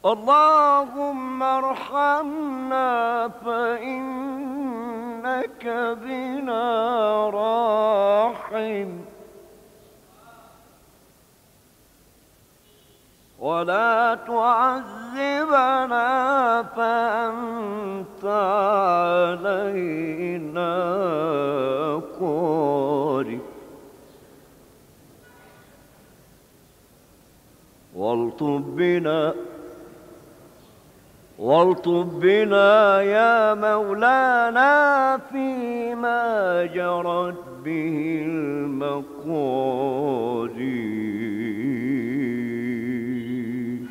اللهم ارحمنا فإنك بنا راحم، ولا تعذبنا فأنت علينا قادر. والطف بنا يا مولانا فيما جرت به المقادير.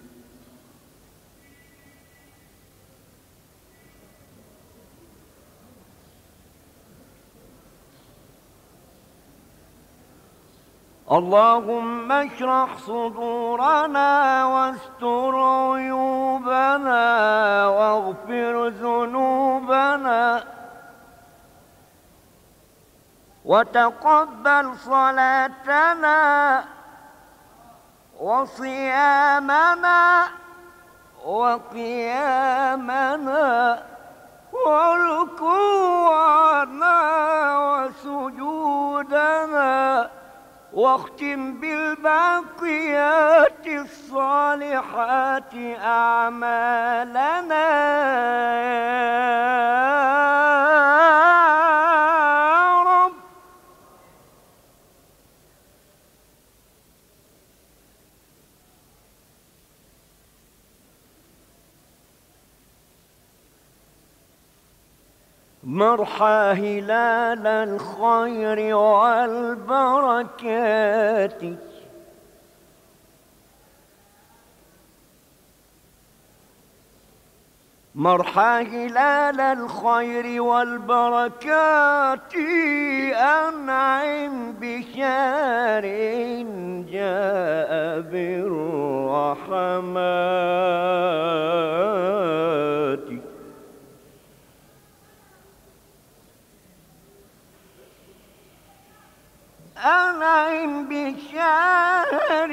اللهم اشرح صدورنا واستر عيوبنا واغفر ذنوبنا، وتقبل صلاتنا وصيامنا وقيامنا وركوعنا وسجودنا، واختم بالباقيات الصالحات أعمالنا يا رب. مرحى هلال الخير والبركات، مرحى هلال الخير والبركات، أنعم بشهر جاء بالرحمات. أنعم بشهر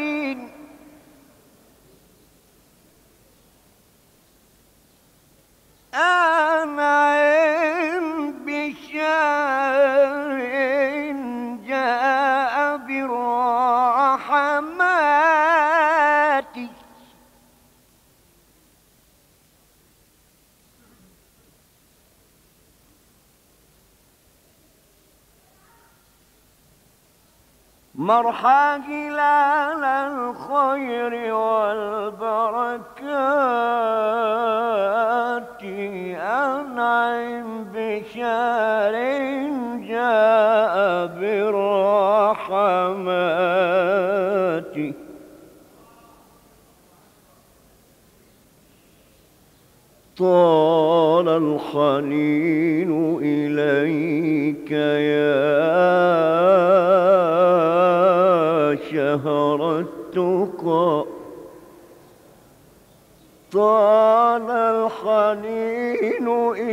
أنعم بشهر جاء بالرحمات. مرحى هلال الخير والبركات، أنعم بشهر جاء بالرحمات. طال الحنين إليك يا شهر التقى، طال الحنين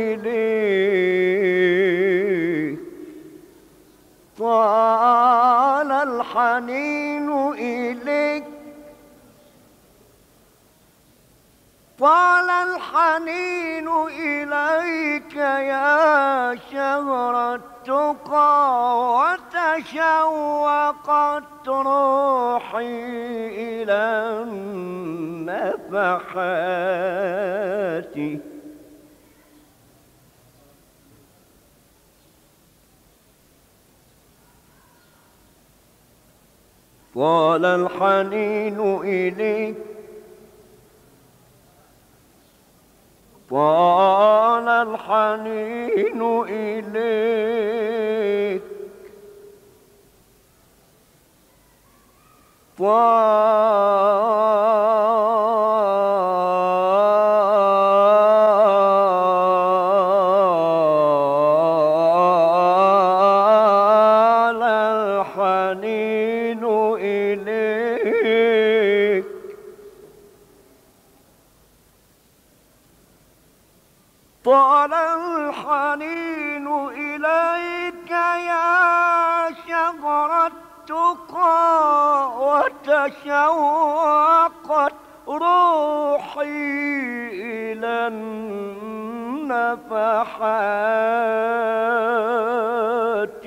إليك، طال الحنين إليك، طال الحنين إليك يا شهر التقى، وتشوقت روحي إلى النفحات. طال الحنين إليك، طال الحنين إليك، طال الحنين إليك، طال الحنين إليك يا شهر التقى، روحي إلى النفحات.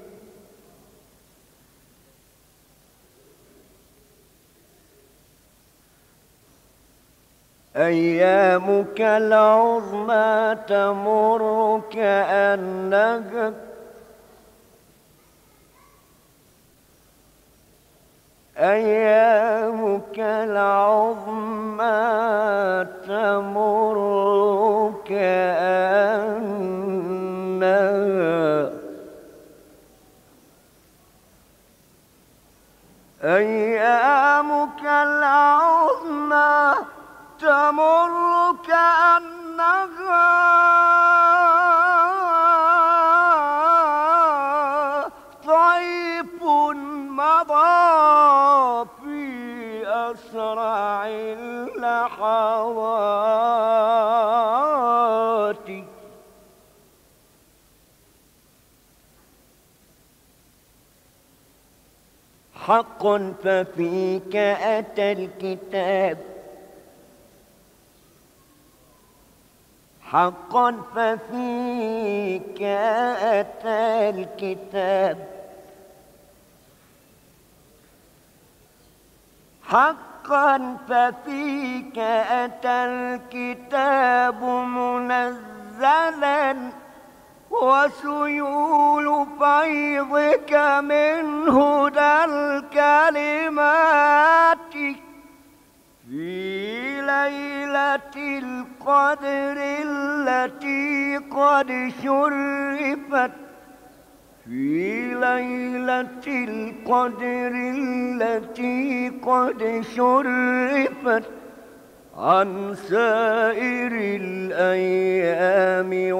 أيامك العظمى تمر كأنك أيامك العظمى تمر كأنها أيامك العظمى تمر كأنها طيف مضى في أسرع اللحظات. حق ففيك أتى الكتاب حقا ففيك أتى الكتاب حقا ففيك أتى الكتاب منزلا وسيول فيضك من هدى الكلمات في ليلة القدر التي قد شرفت في ليلة القدر التي قد شرفت عن سائر الأيام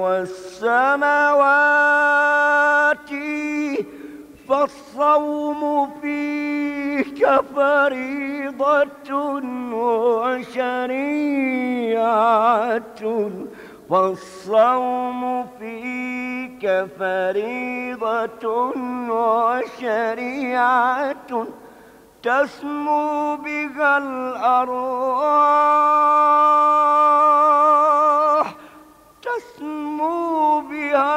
والسنوات. فالصوم فيك فريضة وشريعة فالصوم فيك فريضة وشريعة تسمو بها الأرواح تسمو بها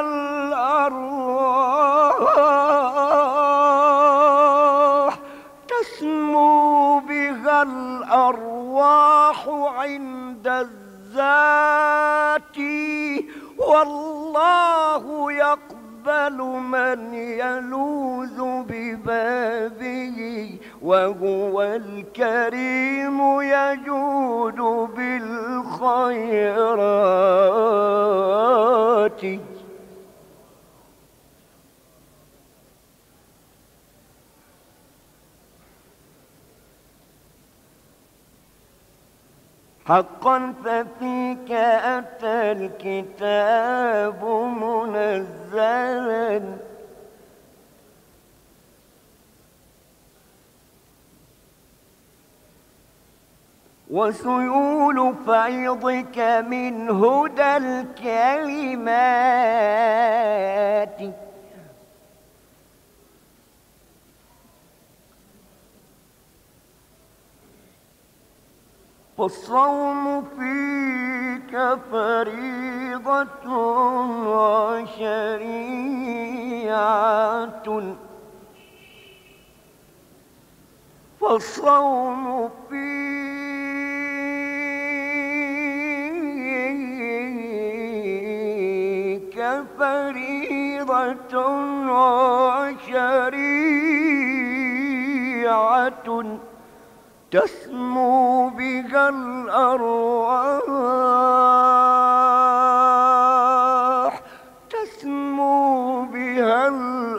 الأرواح تسمو بها الأرواح عند الذات. والله يقبل من يلوذ ببابه وهو الكريم يجود بالخيرات. حقا ففيك أتى الكتاب منزلا وسيول فيضك من هدى الكلمات فالصوم فيك فريضة وشريعة فالصوم فيك فريضة وشريعة تسمو بها الأرواح تسمو بها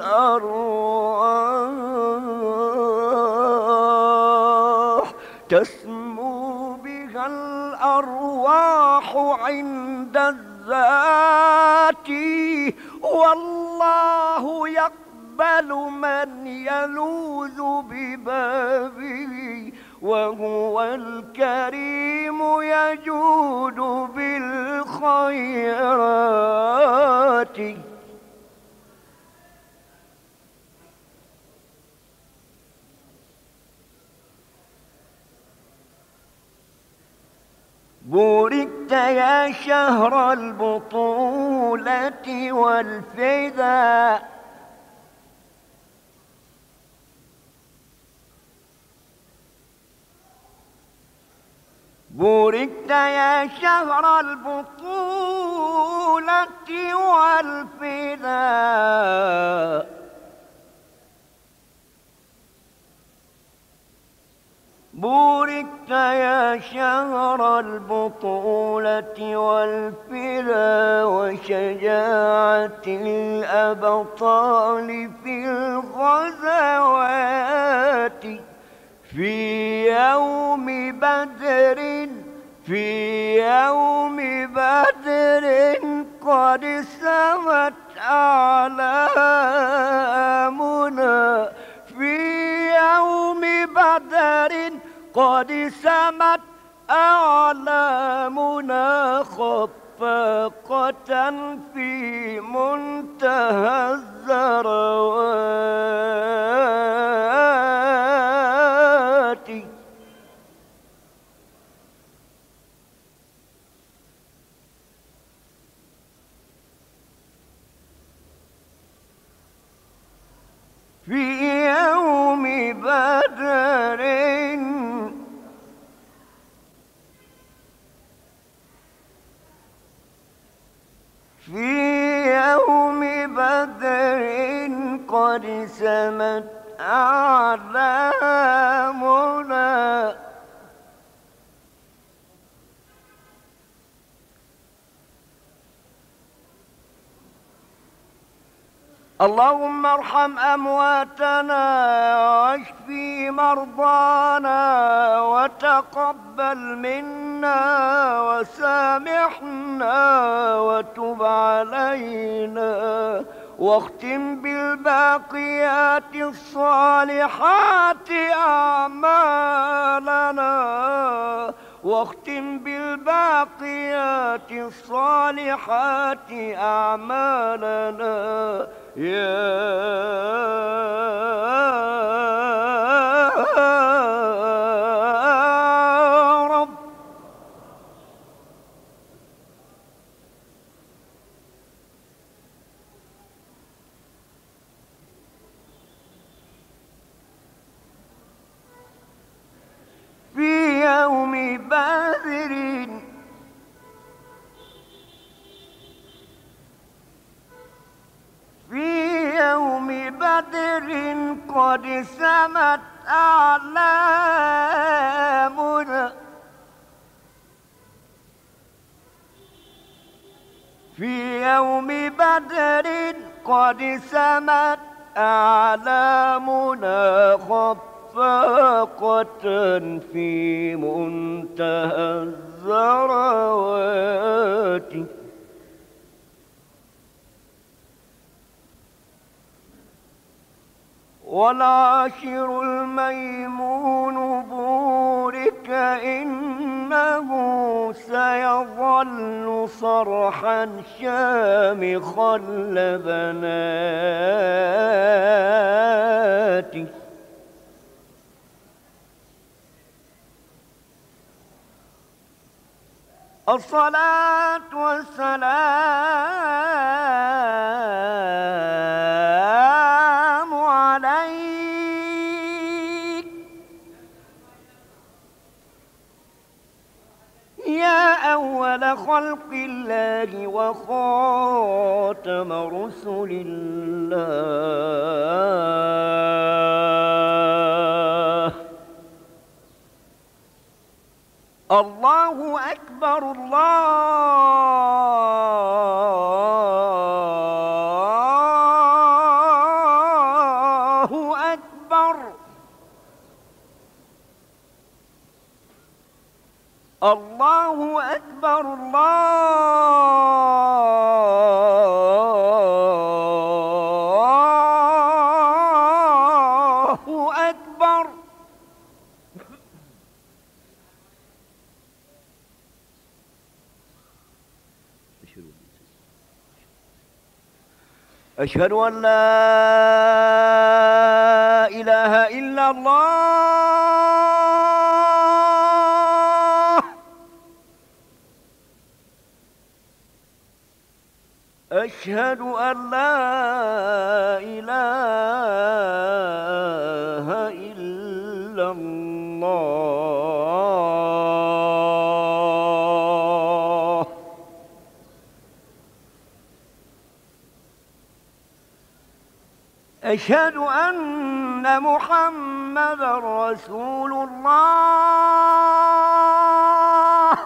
الأرواح تسمو بها الأرواح عند الذات. والله يقبل من يلوذ ببابه وهو الكريم يجود بالخيرات. بوركت يا شهر البطولة والفداء، بوركت يا شهر البطولة والفداء، بوركت يا شهر البطولة والفداء وشجاعة الأبطال في الغزوات، في يوم بدر، في يوم بدر قد سمت أعلامنا، في يوم بدر قد سمت أعلامنا خفاقة في منتهى الذروات، في يوم بدر في يوم بدر قد سمت أعلامنا، اللهم ارحم أمواتنا واشفي مرضانا وتقبل منا وسامحنا وتب علينا، واختم بالباقيات الصالحات أعمالنا، واختم بالباقيات الصالحات أعمالنا يا رب. في يوم بدر في يوم بدر قد سمت أعلامنا، في يوم بدر قد سمت أعلامنا خفاقة في منتهى الذروات، والعاشر الميمون بورك إنه سيظل صرحا شامخا لبناته، الصلاة والسلام عليك يا أول خلق الله وخاتم رسل الله. الله أكبر، الله أكبر، الله أكبر، الله أكبر. أشهد أن لا إله إلا الله أشهد أن لا إله إلا الله. أشهد أن محمدًا رسول الله.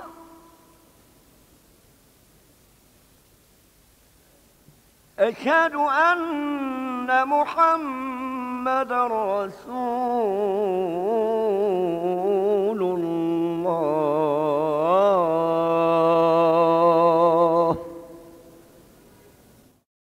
أشهد أن محمدًا رسول